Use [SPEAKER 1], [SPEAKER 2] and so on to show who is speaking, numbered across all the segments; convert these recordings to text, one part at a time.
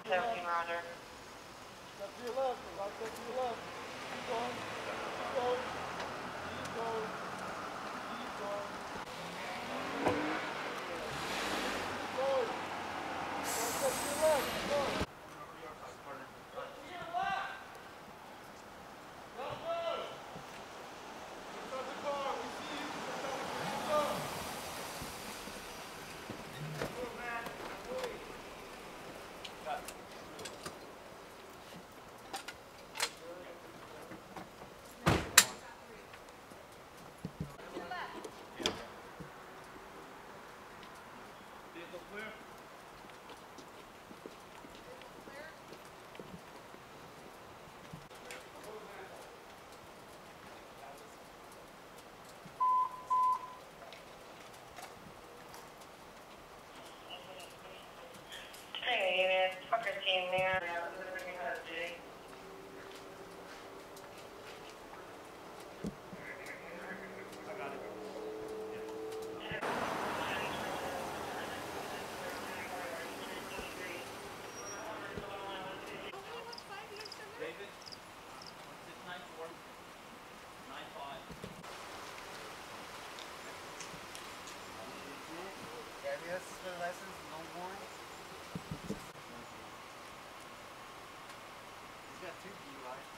[SPEAKER 1] 17, roger.
[SPEAKER 2] Step to your left, right step to your left. Keep going, keep going, keep going, keep going. Keep going. Right step to your left, keep going.
[SPEAKER 1] Hey, unit, Fucker team there.
[SPEAKER 3] David, 1694 95.
[SPEAKER 4] Yeah, this is for the license, no warrants. He's got 2 DUIs.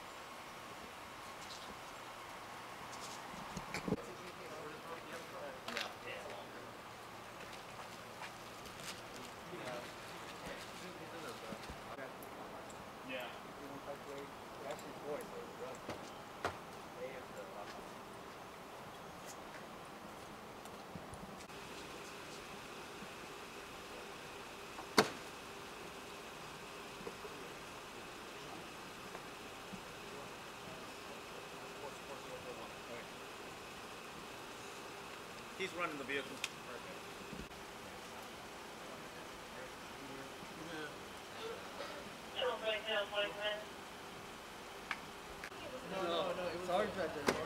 [SPEAKER 3] He's running the vehicle.
[SPEAKER 4] No, it was Sarge right there.